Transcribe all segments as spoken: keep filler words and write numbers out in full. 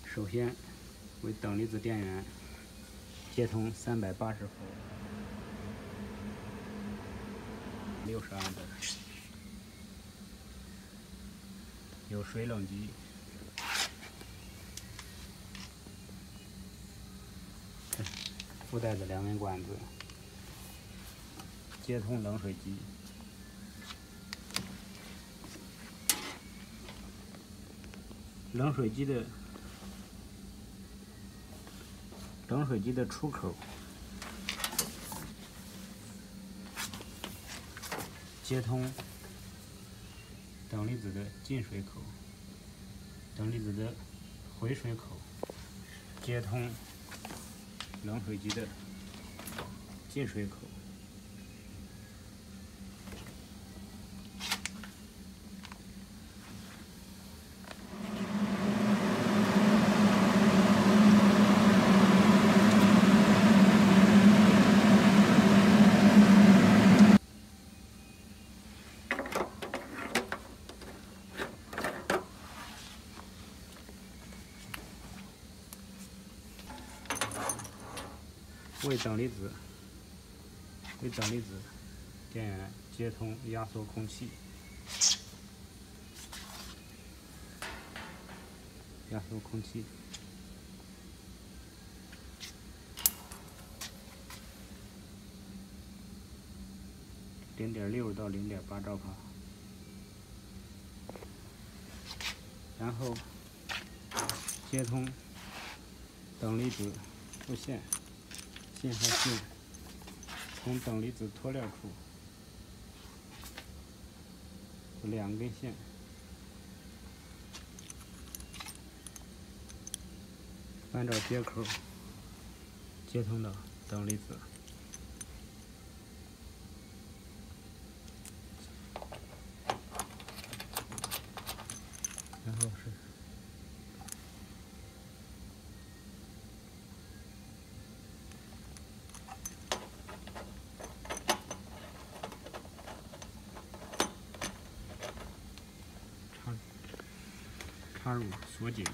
首先为等离子电源接通三百八十伏六十安的，有水冷机，附带的两根管子接通冷水机。 冷水机的冷水机的出口接通等离子的进水口，等离子的回水口接通冷水机的进水口。 为等离子为等离子电源接通压缩空气，压缩空气，零点六到零点八兆帕，然后接通等离子布线。 信号线从等离子脱料处有两根线，按照接口接通到等离子，然后是。 插入锁紧，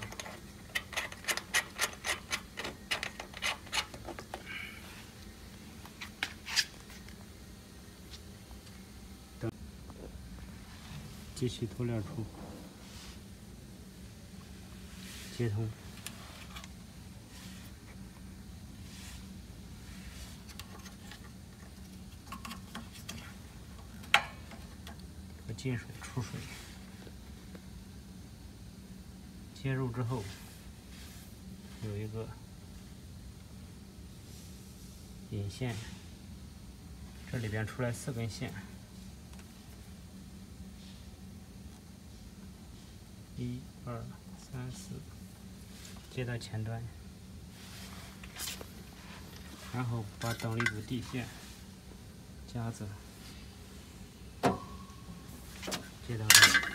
等机器脱料处接通和进水出水。 接入之后，有一个引线，这里边出来四根线，一、二、三、四，接到前端，然后把等离子地线夹子接到这里。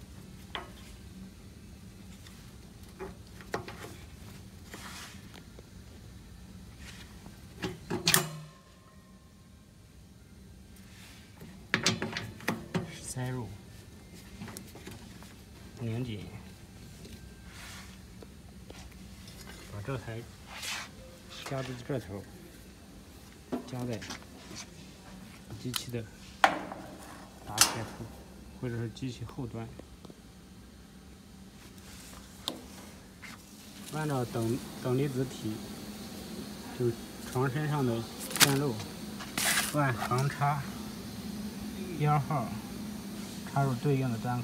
塞入，拧紧，把这台夹子这头夹在机器的打开处，或者是机器后端，按照等等离子体就床身上的线路，按横插编号。 插入对应的端口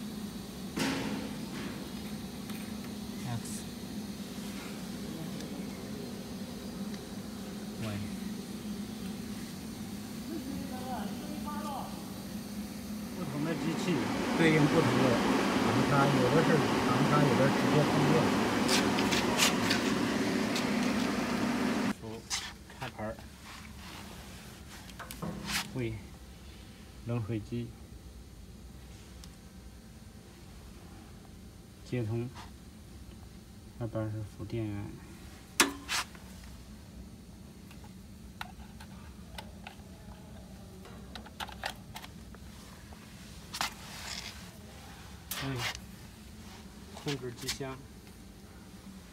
，X、Y。不同的机器对应不同的横插，有的是横插，有的直接通电。出插盘为冷水机。 接通二百二十伏电源，为控制机箱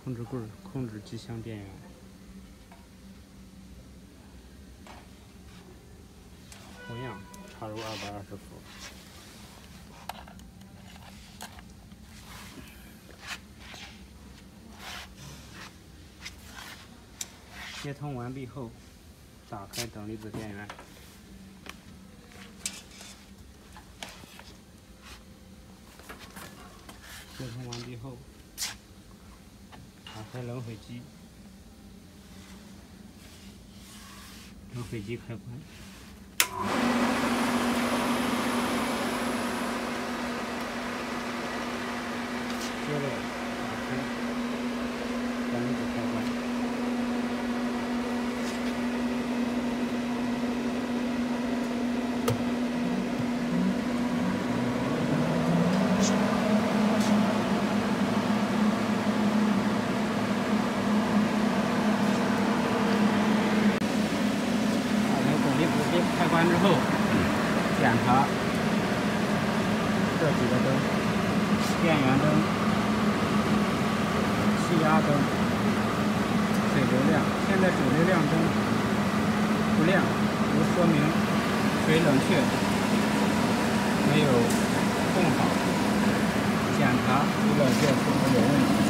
控制棍控制机箱电源。同样插入二百二十伏。接通完毕后，打开等离子电源。接通完毕后，打开冷水机，冷水机开关。接着打开等离子开关。 开关之后，检查这几个灯：电源灯、气压灯、水流量。现在水流量灯不亮，就说明水冷却没有供好，检查水冷却是否有问题。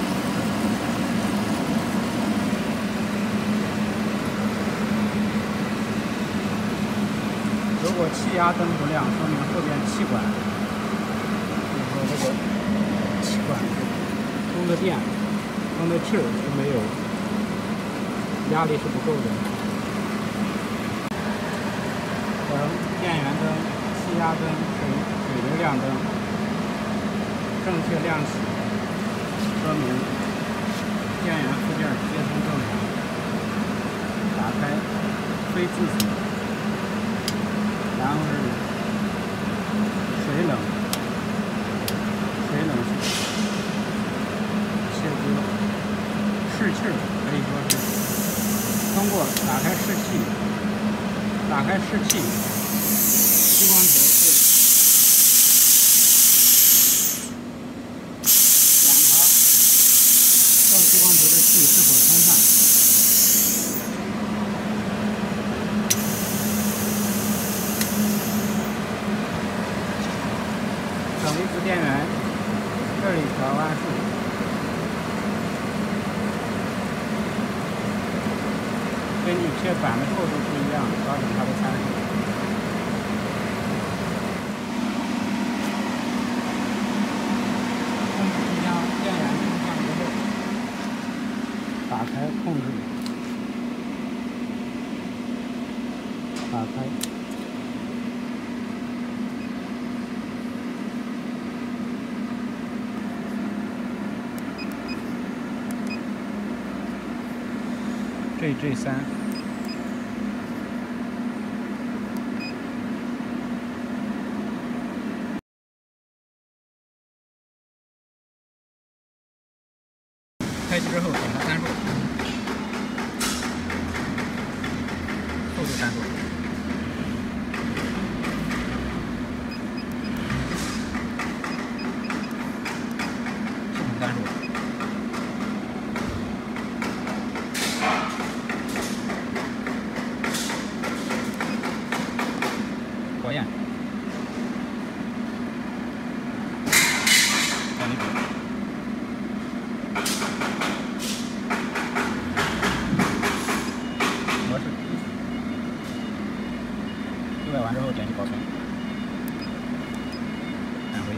如果气压灯不亮，说明后边气管，就是说这个气管通的电、通的气儿是没有，压力是不够的。等电源灯、气压灯、水水流量灯正确亮起，说明电源附件接通正常。打开非自锁。 然后是水冷，水冷切割试气儿，可以说是通过打开试气，打开试气，激光头会检查到激光头的气是否充畅。 等离子电源这里调暗数，根据切板的厚度不一样，调整它的参数。控制机箱电源充上之后，打开控制，打开。 G G 三，开机之后检查参数，厚度参数，系统参数。 火焰，等离子，模式，修改完之后点击保存，返回，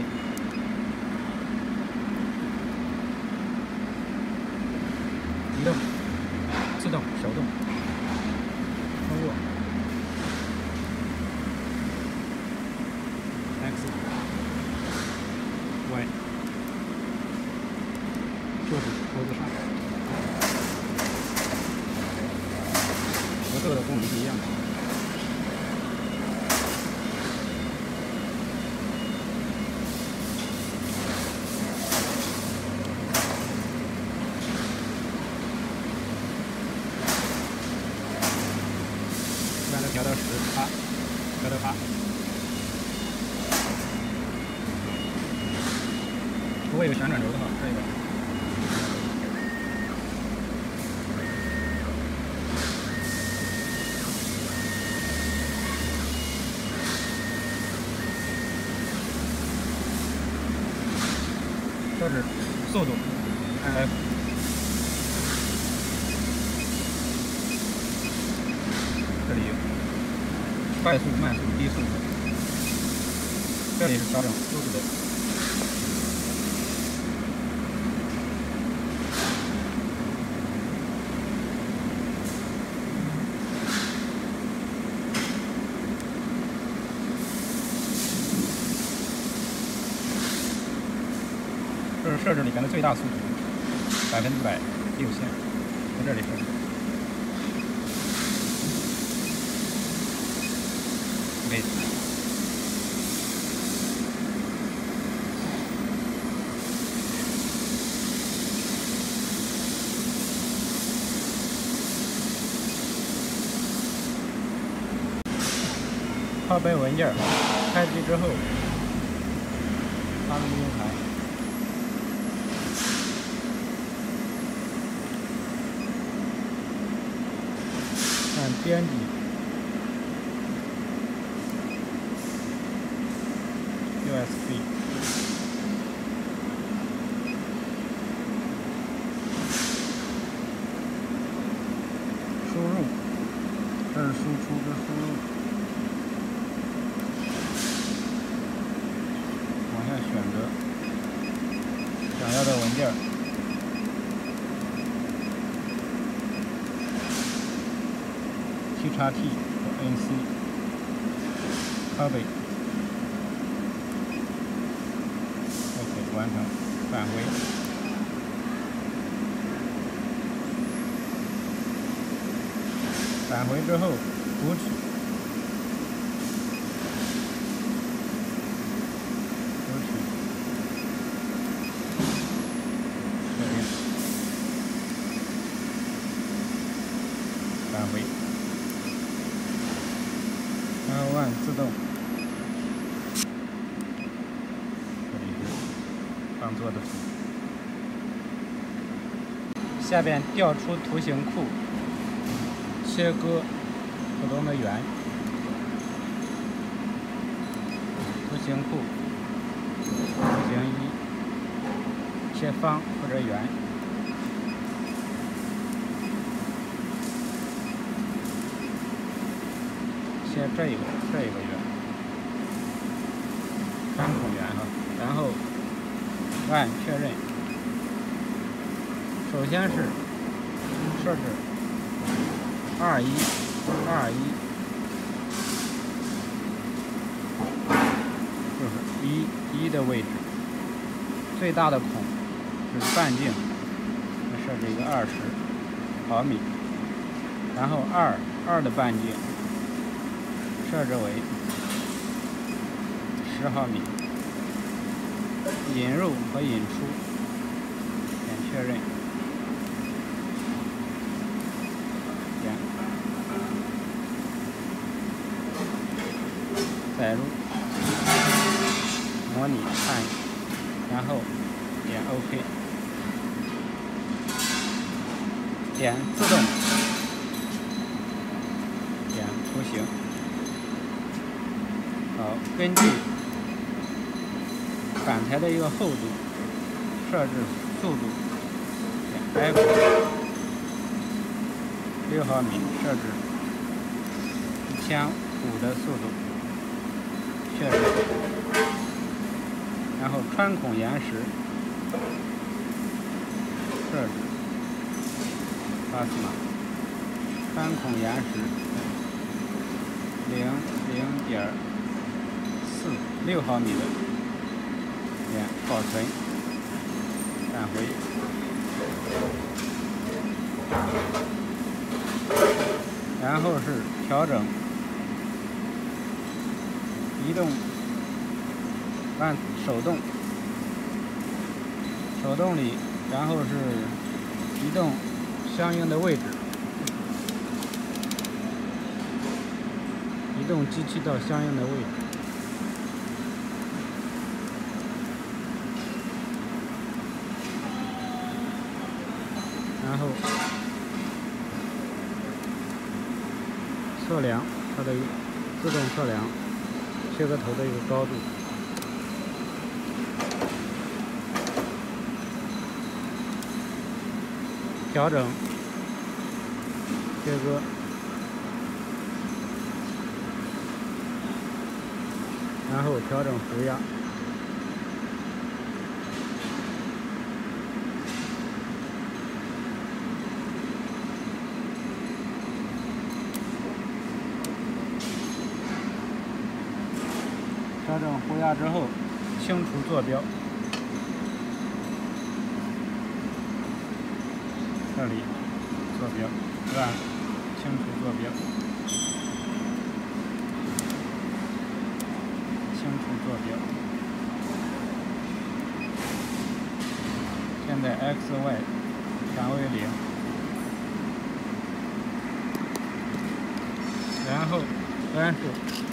移动、自动、手动，通过。 X Y 坐在桌子上，合作的功能是一样的。一般都调到十八，调到八。 如果有旋转轴的话，这个设置速度，按 F。这里有快速、慢速、低速。这里是调整速度的。这是设置里面的最大速度，百分之百六线，在这里设置。OK。靠背文件开机之后，发动 U 盘。按编辑 U S B， 输入，这是输出跟输入，往下选择想要的文件。T 叉 T 和 N C copy OK 完成，返回。返回之后读取，读取，确定，返回。然后按自动，这里是刚做的图。下边调出图形库，切割普通的圆，图形库，图形一，切方或者圆。切这一个这一个圆，穿孔圆哈，然后按确认。首先是设置二一二一，就是一一的位置，最大的孔是半径，设置一个二十毫米，然后二二的半径。设置为十毫米，引入和引出，点确认，点载入，模拟按，然后点 OK， 点自动，点图形。好，根据板材的一个厚度，设置速度，点 F， 六毫米，设置一千五的速度，确认。然后穿孔延时，设置巴斯码，穿孔延时零零点。四六毫米的，点保存，返回，然后是调整移动，按手动，手动里，然后是移动相应的位置，移动机器到相应的位置。然后测量它的自动测量切割头的一个高度， 调整切割，然后调整弧压。调整弧压之后，清除坐标。这里坐标，按清除坐标，清除坐标。现在 x y 全为零，然后关注。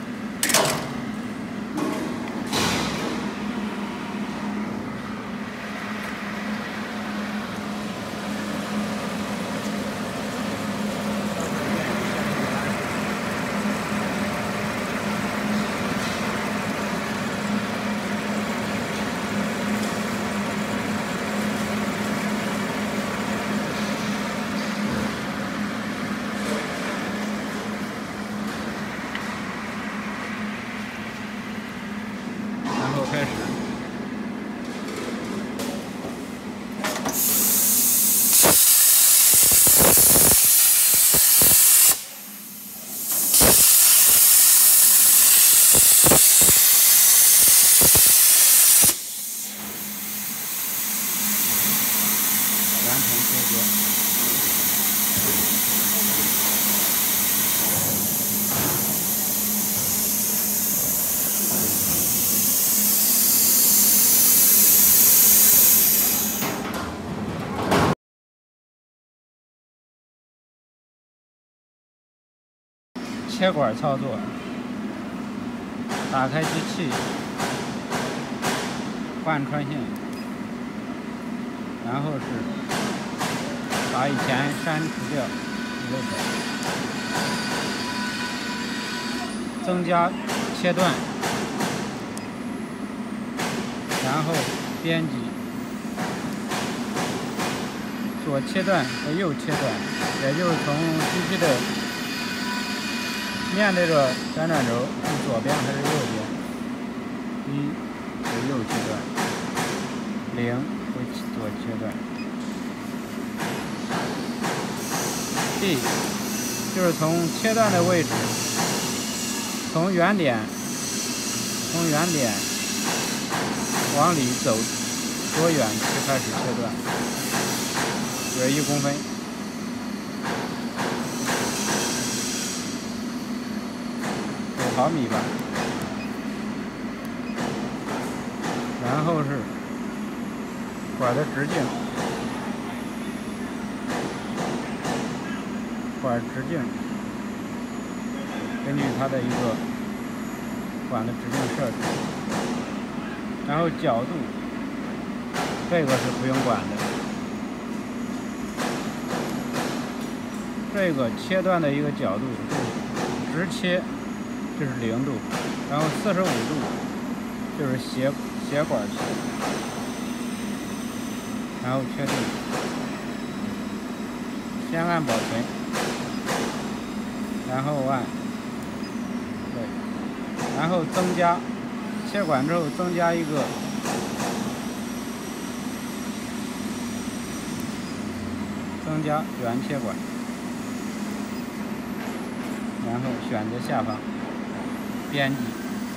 开始，完成切割。切管操作，打开机器，换穿线，然后是把以前删除掉一个点，增加切断，然后编辑，左切断和右切断，也就是从机器的面对着旋转轴是左边还是右边？一为右切断，零为左切断。D 就是从切断的位置，从原点，从原点往里走多远就开始切断，约一公分。毫米吧，然后是管的直径，管直径，根据它的一个管的直径设置，然后角度，这个是不用管的，这个切断的一个角度是直切。这是零度，然后四十五度就是斜斜管切，然后确定，先按保存，然后按对，然后增加切管之后增加一个增加原切管，然后选择下方。编辑，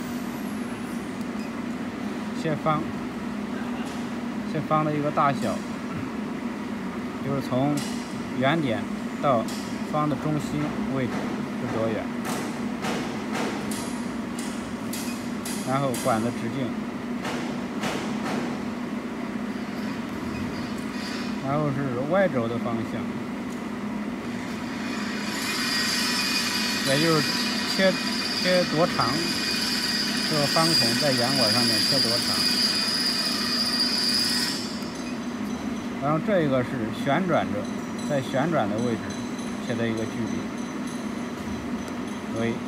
切方，切方的一个大小，就是从原点到方的中心位置是多远，然后管的直径，然后是 Y 轴的方向，也就是切。切多长，这个方孔在圆管上面切多长，然后这个是旋转着，在旋转的位置切的一个距离为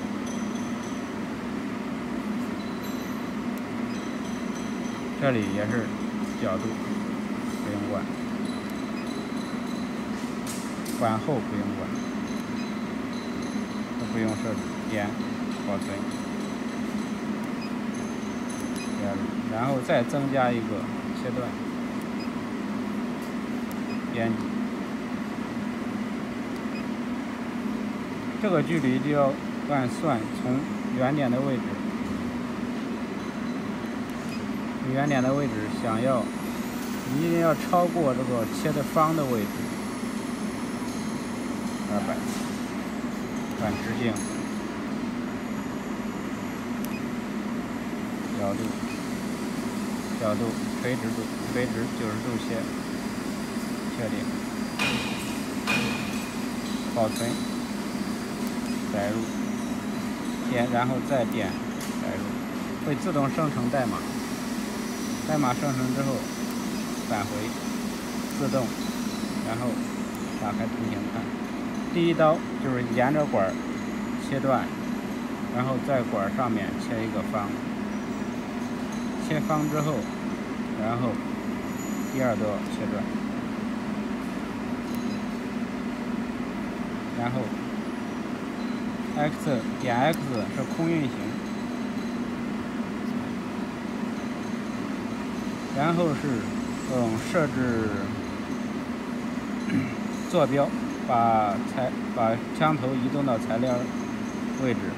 这里也是角度不用管。 管后不用管，都不用设置，点保存，加入，然后再增加一个切断，编辑。这个距离就要按算从原点的位置，原点的位置想要，一定要超过这个切的方的位置，二百，按直径，角度，角度，垂直度，垂直九十度切，确定，保存。载入，点，然后再点载入，会自动生成代码。代码生成之后，返回，自动，然后打开图形看。第一刀就是沿着管切断，然后在管上面切一个方。切方之后，然后第二刀切断，然后。X 点 X 是空运行，然后是嗯设置坐标，把材把枪头移动到材料位置，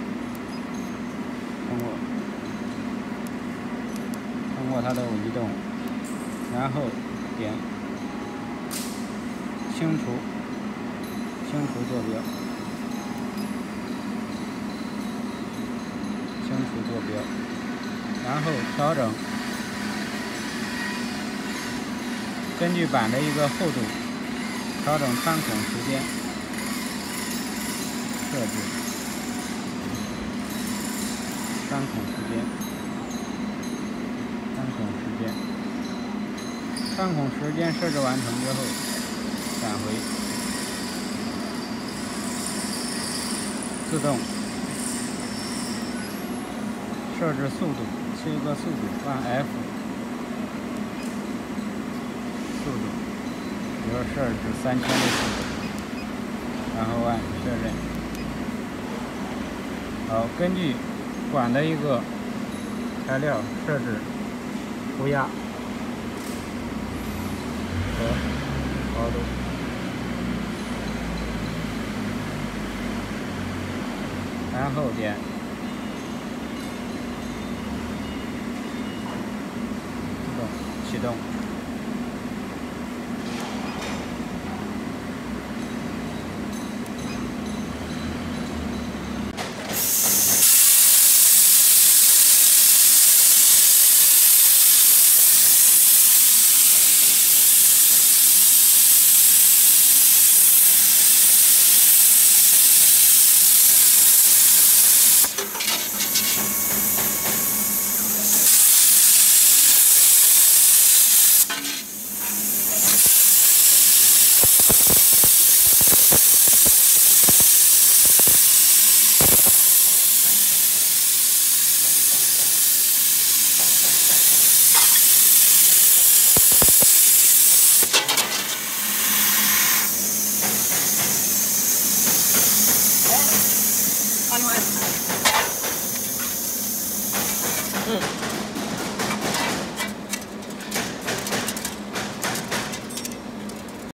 通过通过它的移动，然后点清除清除坐标。清除坐标，然后调整，根据板的一个厚度，调整穿孔时间，设置穿孔时间，穿孔时间，穿孔时间设置完成之后，返回，自动。设置速度，切割速度，按 F， 速度，比如设置三千的速度，然后按确认。好，根据管的一个材料设置涂鸦和高度，然后点。启动。 嗯。